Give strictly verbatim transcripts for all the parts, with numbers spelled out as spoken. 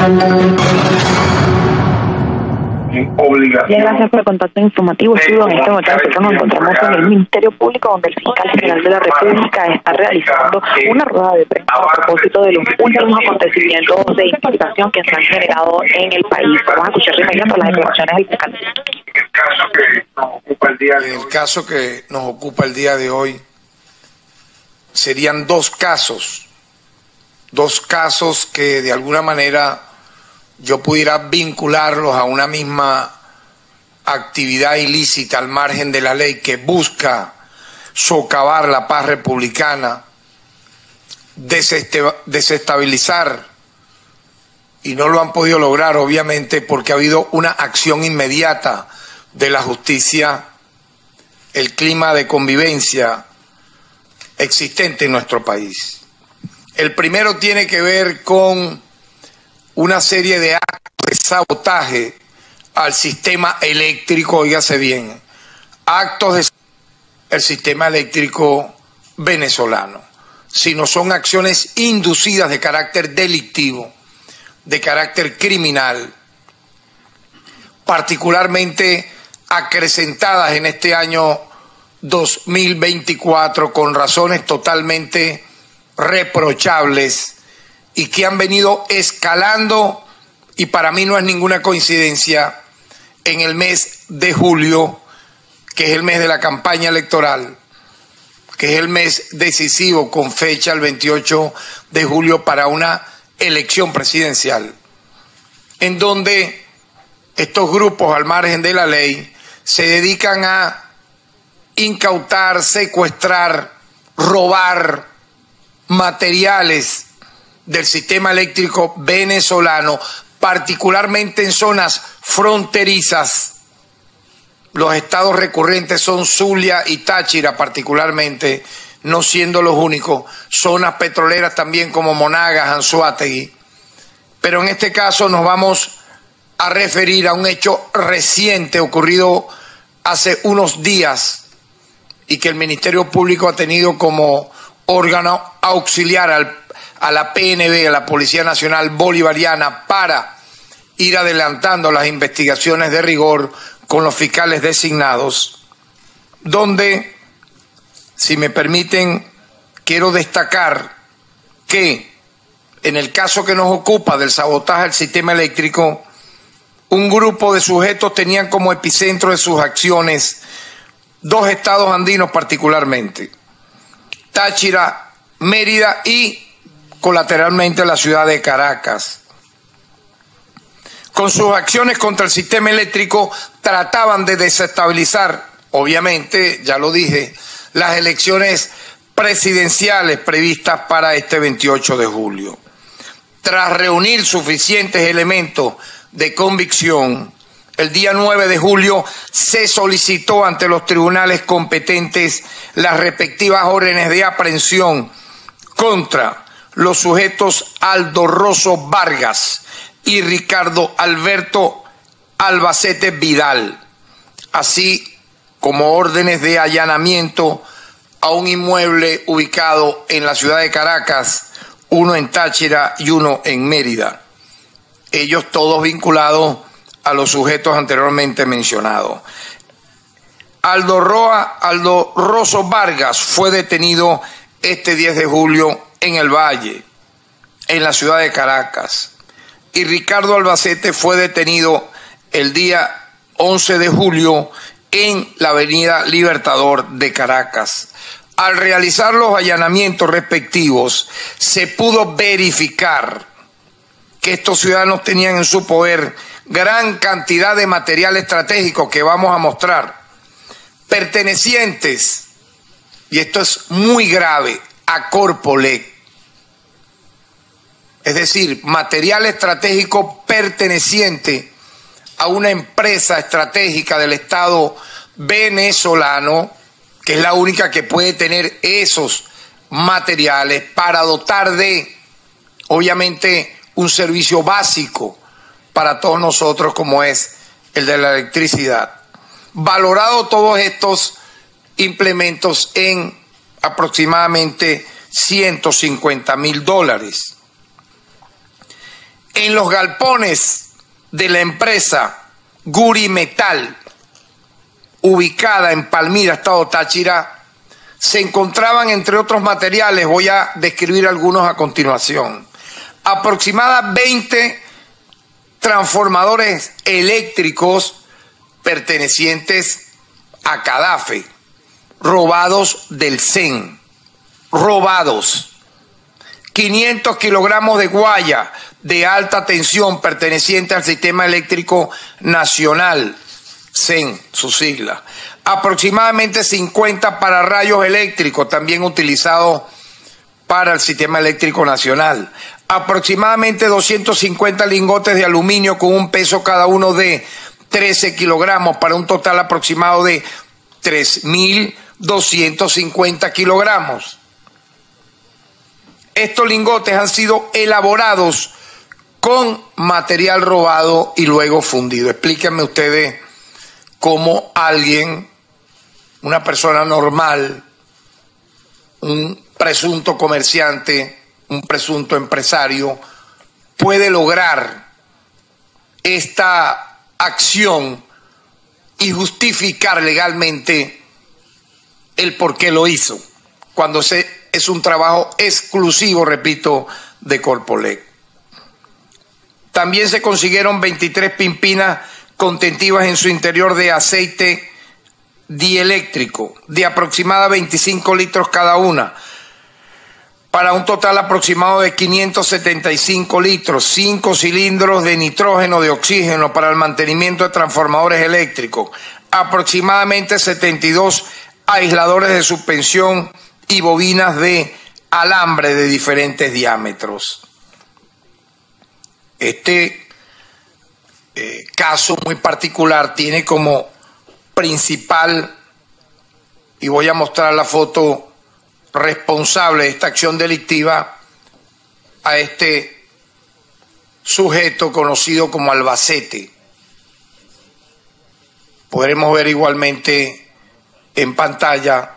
Obligación. Bien, gracias por el contacto informativo. Estudio en este momento nosotros nos encontramos en el Ministerio Público, donde el fiscal general de la República está realizando una rueda de prensa a propósito de los últimos acontecimientos de investigación que se han generado en el país. Vamos a escuchar de inmediato las declaraciones del fiscal. El caso que nos ocupa el día de hoy. El caso que nos ocupa el día de hoy serían dos casos, dos casos que de alguna manera yo pudiera vincularlos a una misma actividad ilícita al margen de la ley que busca socavar la paz republicana, desestabilizar, y no lo han podido lograr obviamente porque ha habido una acción inmediata de la justicia, el clima de convivencia existente en nuestro país. El primero tiene que ver con una serie de actos de sabotaje al sistema eléctrico, óigase bien, actos del sistema eléctrico venezolano, sino son acciones inducidas de carácter delictivo, de carácter criminal, particularmente acrecentadas en este año dos mil veinticuatro con razones totalmente reprochables y que han venido escalando, y para mí no es ninguna coincidencia, en el mes de julio, que es el mes de la campaña electoral, que es el mes decisivo con fecha el veintiocho de julio para una elección presidencial, en donde estos grupos al margen de la ley se dedican a incautar, secuestrar, robar materiales del sistema eléctrico venezolano, particularmente en zonas fronterizas. Los estados recurrentes son Zulia y Táchira particularmente, no siendo los únicos, zonas petroleras también como Monagas, Anzoátegui. Pero en este caso nos vamos a referir a un hecho reciente ocurrido hace unos días y que el Ministerio Público ha tenido como órgano auxiliar al a la P N B, a la Policía Nacional Bolivariana, para ir adelantando las investigaciones de rigor con los fiscales designados, donde, si me permiten, quiero destacar que en el caso que nos ocupa del sabotaje al sistema eléctrico, un grupo de sujetos tenían como epicentro de sus acciones dos estados andinos particularmente, Táchira, Mérida y colateralmente la ciudad de Caracas. Con sus acciones contra el sistema eléctrico trataban de desestabilizar, obviamente, ya lo dije, las elecciones presidenciales previstas para este veintiocho de julio. Tras reunir suficientes elementos de convicción, el día nueve de julio se solicitó ante los tribunales competentes las respectivas órdenes de aprehensión contra los sujetos Aldo Rosso Vargas y Ricardo Alberto Albacete Vidal, así como órdenes de allanamiento a un inmueble ubicado en la ciudad de Caracas, uno en Táchira y uno en Mérida, ellos todos vinculados a los sujetos anteriormente mencionados. Aldo, Roa, Aldo Rosso Vargas fue detenido este diez de julio en el Valle, en la ciudad de Caracas, y Ricardo Albacete fue detenido el día once de julio en la avenida Libertador de Caracas. Al realizar los allanamientos respectivos, se pudo verificar que estos ciudadanos tenían en su poder gran cantidad de material estratégico que vamos a mostrar, pertenecientes, y esto es muy grave, a Corpolec, es decir, material estratégico perteneciente a una empresa estratégica del Estado venezolano, que es la única que puede tener esos materiales para dotar de, obviamente, un servicio básico para todos nosotros como es el de la electricidad. Valorado todos estos implementos en aproximadamente ciento cincuenta mil dólares. En los galpones de la empresa Guri Metal, ubicada en Palmira, estado Táchira, se encontraban, entre otros materiales, voy a describir algunos a continuación, aproximadamente veinte transformadores eléctricos pertenecientes a Cadafe, robados del C E N, robados. quinientos kilogramos de guaya de alta tensión perteneciente al Sistema Eléctrico Nacional, C E N, su sigla. Aproximadamente cincuenta pararrayos eléctricos, también utilizados para el Sistema Eléctrico Nacional. Aproximadamente doscientos cincuenta lingotes de aluminio con un peso cada uno de trece kilogramos, para un total aproximado de tres mil doscientos cincuenta kilogramos. Estos lingotes han sido elaborados con material robado y luego fundido. Explíquenme ustedes cómo alguien, una persona normal, un presunto comerciante, un presunto empresario, puede lograr esta acción y justificar legalmente el por qué lo hizo, cuando se, es un trabajo exclusivo, repito, de Corpoelec. También se consiguieron veintitrés pimpinas contentivas en su interior de aceite dieléctrico de aproximadamente veinticinco litros cada una, para un total aproximado de quinientos setenta y cinco litros, cinco cilindros de nitrógeno, de oxígeno para el mantenimiento de transformadores eléctricos, aproximadamente setenta y dos aisladores de suspensión y bobinas de alambre de diferentes diámetros. Este eh, caso muy particular tiene como principal, y voy a mostrar la foto, responsable de esta acción delictiva a este sujeto conocido como Albacete. Podremos ver igualmente en pantalla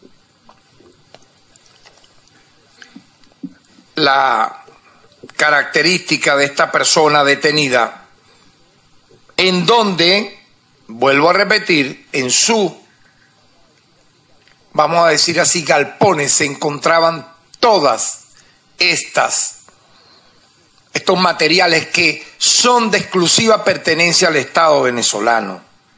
la característica de esta persona detenida, en donde, vuelvo a repetir, en su, vamos a decir así, galpones se encontraban todas estas, estos materiales que son de exclusiva pertenencia al Estado venezolano.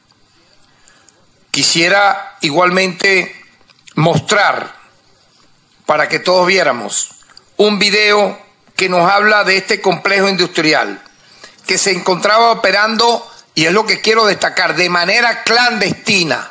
Quisiera igualmente mostrar, para que todos viéramos, un video que nos habla de este complejo industrial que se encontraba operando, y es lo que quiero destacar, de manera clandestina,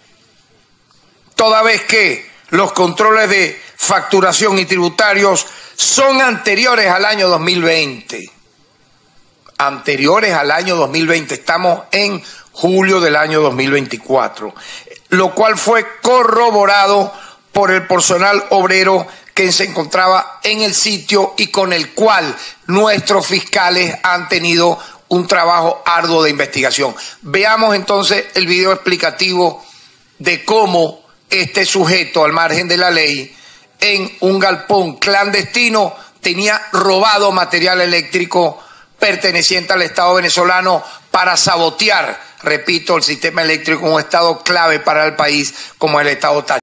toda vez que los controles de facturación y tributarios son anteriores al año dos mil veinte. Anteriores al año dos mil veinte, estamos en julio del año dos mil veinticuatro, lo cual fue corroborado por el personal obrero que se encontraba en el sitio y con el cual nuestros fiscales han tenido un trabajo arduo de investigación. Veamos entonces el video explicativo de cómo este sujeto, al margen de la ley, en un galpón clandestino, tenía robado material eléctrico perteneciente al Estado venezolano para sabotear, repito, el sistema eléctrico en un estado clave para el país como el Estado Táchira.